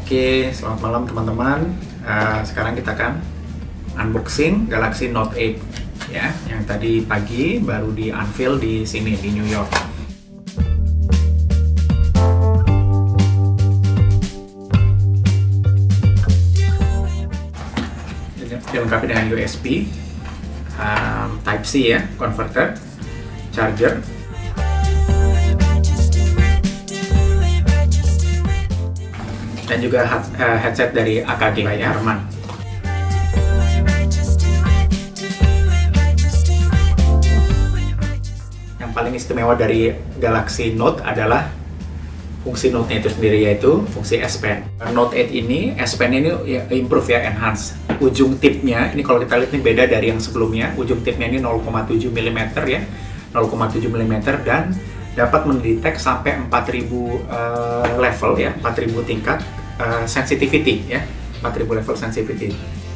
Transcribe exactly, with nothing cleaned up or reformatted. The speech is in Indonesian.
Oke, selamat malam teman-teman. Uh, sekarang kita akan unboxing Galaxy Note eight ya, yang tadi pagi baru di unveil di sini di New York. Dilengkapi dengan U S B, um, Type C ya, converter, charger, dan juga headset dari A K G ya, Harman. Yang paling istimewa dari Galaxy Note adalah fungsi Note-nya itu sendiri, yaitu fungsi S Pen. Note eight ini, S Pen ini ya, improve ya, enhance. Ujung tipnya, ini kalau kita lihat ini beda dari yang sebelumnya. Ujung tipnya ini nol koma tujuh milimeter ya, nol koma tujuh milimeter, dan dapat mendetek sampai empat ribu uh, level ya, empat ribu tingkat uh, sensitivity ya, empat ribu level sensitivity.